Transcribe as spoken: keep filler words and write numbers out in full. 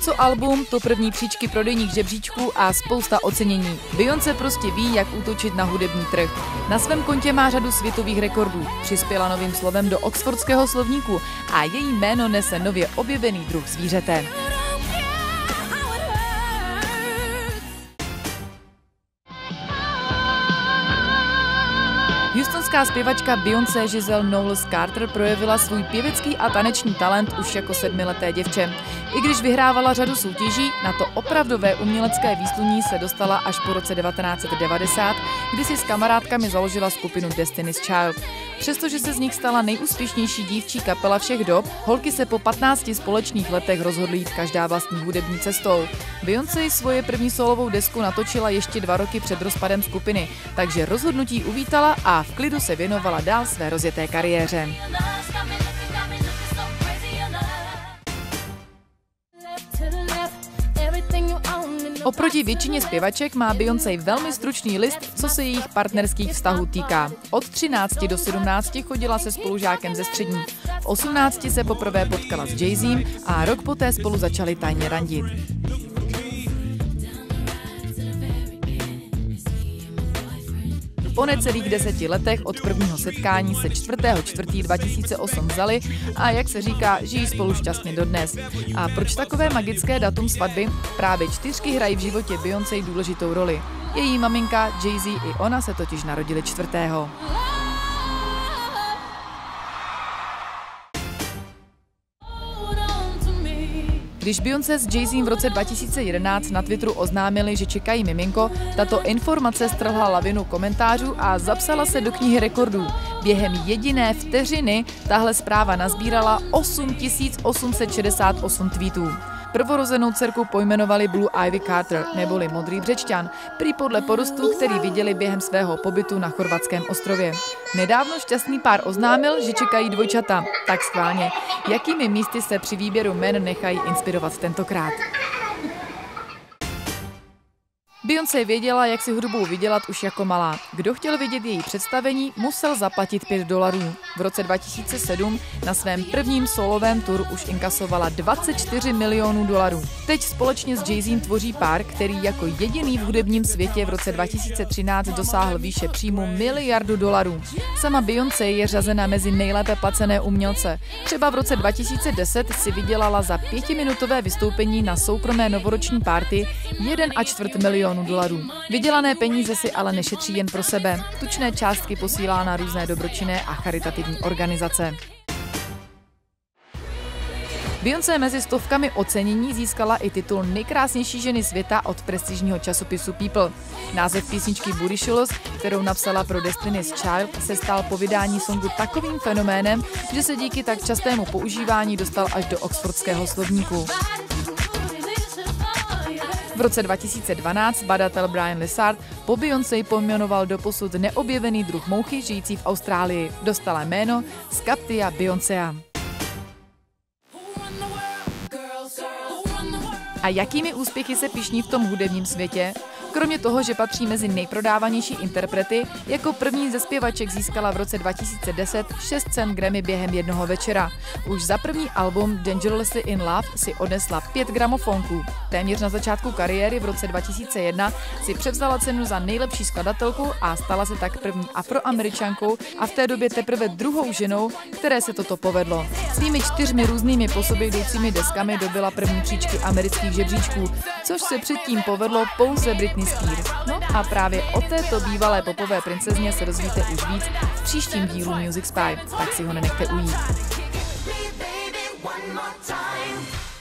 co album, to první příčky prodejních žebříčků a spousta ocenění. Beyoncé prostě ví, jak útočit na hudební trh. Na svém kontě má řadu světových rekordů, přispěla novým slovem do oxfordského slovníku a její jméno nese nově objevený druh zvířete. Houstonská zpěvačka Beyoncé Giselle Knowles-Carter projevila svůj pěvecký a taneční talent už jako sedmileté děvče. I když vyhrávala řadu soutěží, na to opravdové umělecké výsluní se dostala až po roce devatenáct set devadesát, kdy si s kamarádkami založila skupinu Destiny's Child. Přestože se z nich stala nejúspěšnější dívčí kapela všech dob, holky se po patnácti společných letech rozhodly jít každá vlastní hudební cestou. Beyoncé svoje první solovou desku natočila ještě dva roky před rozpadem skupiny, takže rozhodnutí uvítala a v klidu se věnovala dál své rozjeté kariéře. Oproti většině zpěvaček má Beyoncé velmi stručný list, co se jejich partnerských vztahů týká. Od třinácti do sedmnácti chodila se spolužákem ze střední. V osmnácti se poprvé potkala s Jay-Zem a rok poté spolu začali tajně randit. Po necelých deseti letech od prvního setkání se čtvrtého čtvrtého dva tisíce osm vzali a jak se říká, žijí spolu šťastně dodnes. A proč takové magické datum svatby? Právě čtyřky hrají v životě Beyoncé důležitou roli. Její maminka, Jay-Z i ona se totiž narodili čtvrtého Když Beyoncé s Jay-Zem v roce dva tisíce jedenáct na Twitteru oznámili, že čekají miminko, tato informace strhla lavinu komentářů a zapsala se do knihy rekordů. Během jediné vteřiny tahle zpráva nazbírala osm tisíc osm set šedesát osm tweetů. Prvorozenou dcerku pojmenovali Blue Ivy Carter, neboli Modrý břečťan, prý podle porostu, který viděli během svého pobytu na chorvatském ostrově. Nedávno šťastný pár oznámil, že čekají dvojčata. Tak schválně, jakými místy se při výběru jmen nechají inspirovat tentokrát? Beyoncé věděla, jak si hudbou vydělat už jako malá. Kdo chtěl vidět její představení, musel zaplatit pět dolarů. V roce dva tisíce sedm na svém prvním solovém tour už inkasovala dvacet čtyři milionů dolarů. Teď společně s Jay-Zem tvoří pár, který jako jediný v hudebním světě v roce dva tisíce třináct dosáhl výše příjmu miliardu dolarů. Sama Beyoncé je řazena mezi nejlépe placené umělce. Třeba v roce dva tisíce deset si vydělala za pětiminutové vystoupení na soukromé novoroční party jeden a čtvrt milionu dolarů. Vydělané peníze si ale nešetří jen pro sebe. Tučné částky posílá na různé dobročinné a charitativní organizace. Beyoncé mezi stovkami ocenění získala i titul nejkrásnější ženy světa od prestižního časopisu People. Název písničky Bootylicious, kterou napsala pro Destiny's Child, se stal po vydání songu takovým fenoménem, že se díky tak častému používání dostal až do oxfordského slovníku. V roce dva tisíce dvanáct badatel Brian Lissard po Beyoncé pojmenoval doposud neobjevený druh mouchy žijící v Austrálii. Dostala jméno Scaptia beyoncea. A jakými úspěchy se pyšní v tom hudebním světě? Kromě toho, že patří mezi nejprodávanější interprety, jako první ze zpěvaček získala v roce dva tisíce deset šest cen Grammy během jednoho večera. Už za první album Dangerously in Love si odnesla pět gramofonků. Téměř na začátku kariéry v roce dva tisíce jedna si převzala cenu za nejlepší skladatelku a stala se tak první Afroameričankou a v té době teprve druhou ženou, které se toto povedlo. Svými čtyřmi různými po sobě jdoucími deskami dobyla první příčky amerických žebříčků, což se předtím povedlo pouze Britney Spears. No a právě o této bývalé popové princezně se dozvíte už víc v příštím dílu Music Spy, tak si ho nenechte ujít.